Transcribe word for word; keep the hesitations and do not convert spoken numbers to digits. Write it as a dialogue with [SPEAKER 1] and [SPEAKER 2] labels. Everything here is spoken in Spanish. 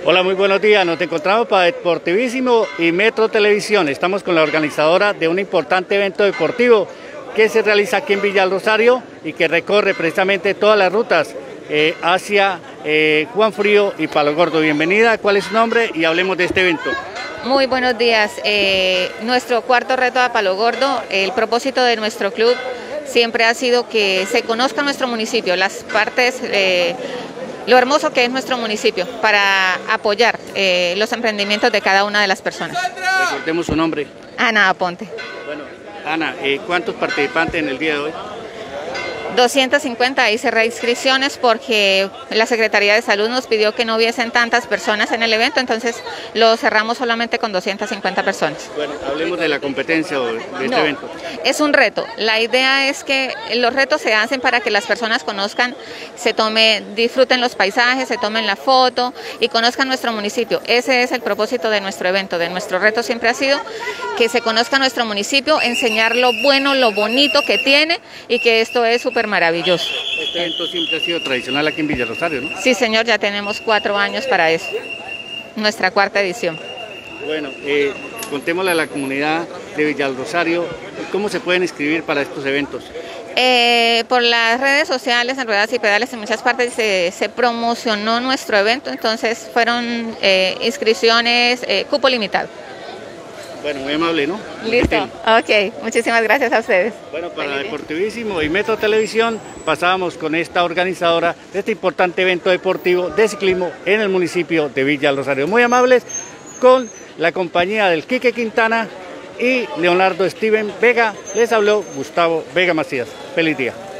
[SPEAKER 1] Hola, muy buenos días. Nos encontramos para Deportivísimo y Metro Televisión. Estamos con la organizadora de un importante evento deportivo que se realiza aquí en Villa del Rosario y que recorre precisamente todas las rutas eh, hacia eh, Juan Frío y Palo Gordo. Bienvenida, ¿cuál es su nombre? Y hablemos de este evento.
[SPEAKER 2] Muy buenos días. Eh, nuestro cuarto reto a Palo Gordo, el propósito de nuestro club siempre ha sido que se conozca nuestro municipio, las partes, eh, lo hermoso que es nuestro municipio, para apoyar eh, los emprendimientos de cada una de las personas.
[SPEAKER 1] Recordemos su nombre.
[SPEAKER 2] Ana Aponte.
[SPEAKER 1] Bueno, Ana, eh, ¿cuántos participantes en el día de hoy?
[SPEAKER 2] doscientas cincuenta, ahí cerré inscripciones porque la Secretaría de Salud nos pidió que no hubiesen tantas personas en el evento, entonces lo cerramos solamente con doscientas cincuenta personas.
[SPEAKER 1] Bueno, hablemos de la competencia de este
[SPEAKER 2] no,
[SPEAKER 1] evento.
[SPEAKER 2] Es un reto. La idea es que los retos se hacen para que las personas conozcan, se tomen, disfruten los paisajes, se tomen la foto y conozcan nuestro municipio. Ese es el propósito de nuestro evento, de nuestro reto siempre ha sido que se conozca nuestro municipio, enseñar lo bueno, lo bonito que tiene y que esto es súper maravilloso.
[SPEAKER 1] Este evento siempre ha sido tradicional aquí en Villa Rosario, ¿no?
[SPEAKER 2] Sí, señor, ya tenemos cuatro años para eso, nuestra cuarta edición.
[SPEAKER 1] Bueno, eh, contémosle a la comunidad de Villa Rosario cómo se pueden inscribir para estos eventos.
[SPEAKER 2] Eh, por las redes sociales, en Ruedas y Pedales, en muchas partes se, se promocionó nuestro evento, entonces fueron eh, inscripciones, eh, cupo limitado.
[SPEAKER 1] Bueno, muy amable, ¿no?
[SPEAKER 2] Listo, ok, muchísimas gracias a ustedes.
[SPEAKER 1] Bueno, para Deportivísimo y Metro Televisión pasábamos con esta organizadora de este importante evento deportivo de ciclismo en el municipio de Villa del Rosario. Muy amables con la compañía del Quique Quintana y Leonardo Steven Vega. Les habló Gustavo Vega Macías. Feliz día.